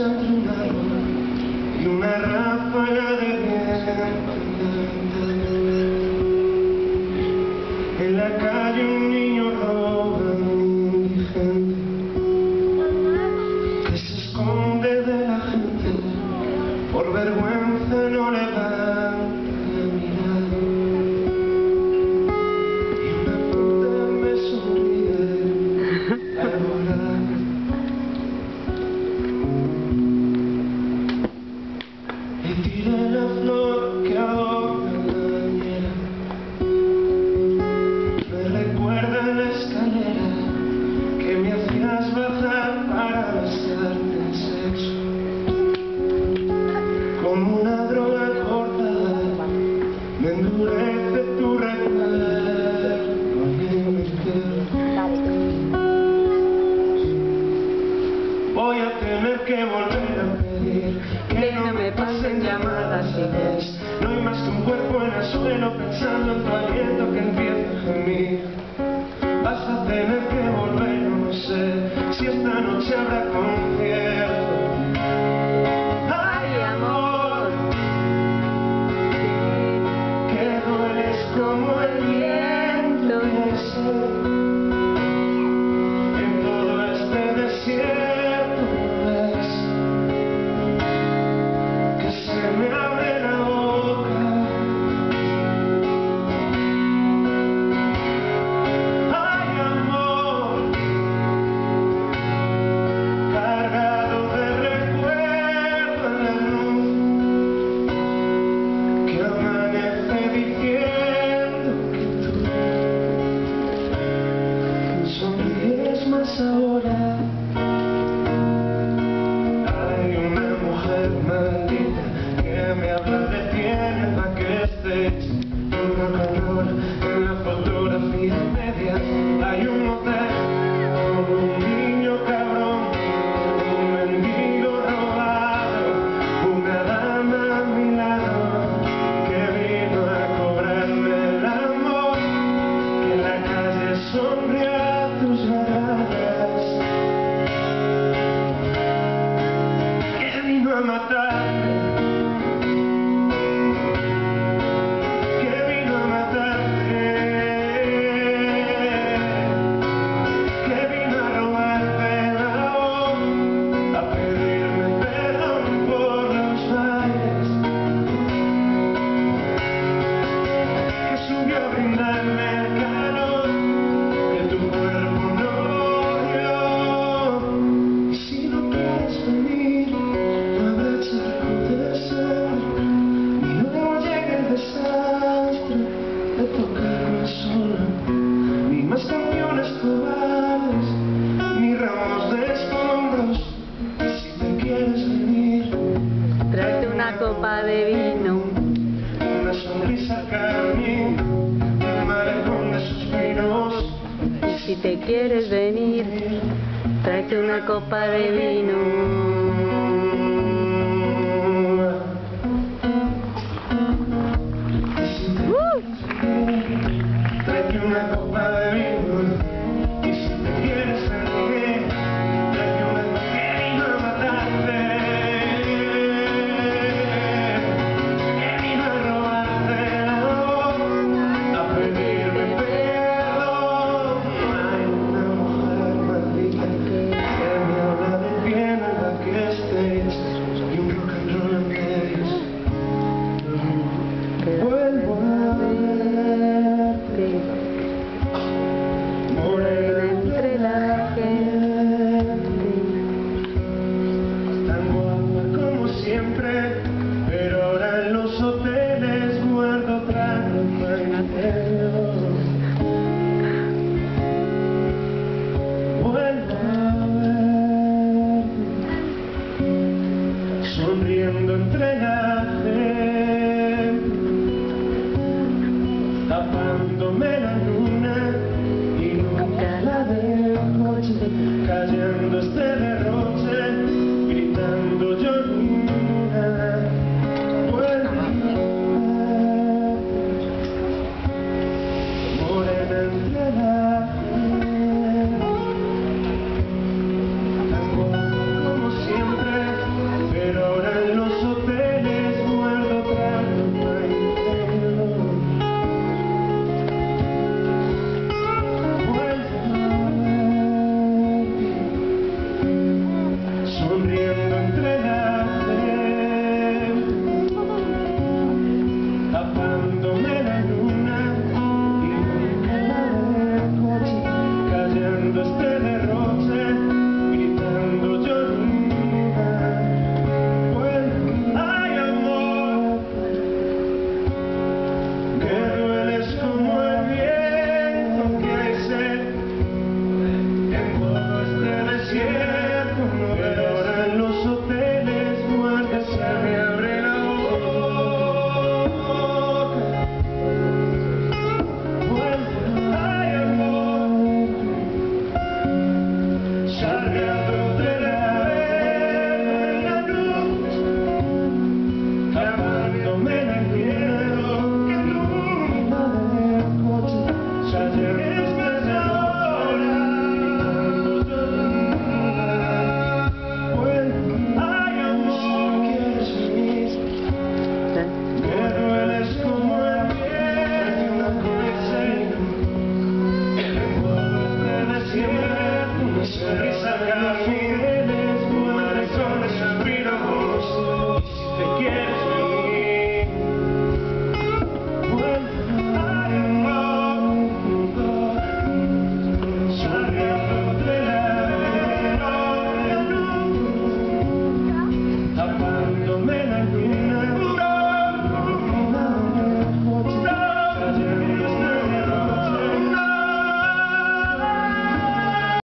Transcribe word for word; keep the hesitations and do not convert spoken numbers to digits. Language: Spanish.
entre un árbol y una ráfaga de viento. En la calle un niño roba a un indigente que se esconde de la gente, por vergüenza no levanta la mirada. Y una puta me sonríe al volar. Le tiré la flor que adorna la bañera. Me recuerda la escalera que me hacías bajar para besarte el sexo. Como una droga cortada me endurece tu recuerdo en mi piel. Voy a tener que volver a pedir que no me pasen llamadas si ves. No hay más que un cuerpo en el suelo pensando en tu aliento que empieza a gemir. Vas a tener que volver, no sé si esta noche habrá concierto. Ay, amor, que dueles como el viento y sé, en todo este desierto ves que se me abre la boca. Ay, amor, cargado de recuerdo en la luz que amanece diciendo que tú sonríes más ahora. Hay una mujer maldita que me habla de tiene pa' que estés un calor en la fotografía media. Hay un motel con un niño cabrón, un mendigo robado, una dama a mi lado que vino a cobrarme el amor, que en la calle sonría tus miradas, que vino a matarme, que vino a matarte, que vino a robarte la voz, a pedirme perdón por los bailes, que subió a brindarme el calor que tu cuerpo no dio. Y si no quieres venir, no habrá charco de sangre, ni luego llegue el desastre de tocarme sola, ni más canciones cobardes, ni ramos de escombros. Y si te quieres venir, Tráete una copa de vino. una sonrisa carmín, un malecón de suspiros. Y si te quieres venir, tráete una copa de vino.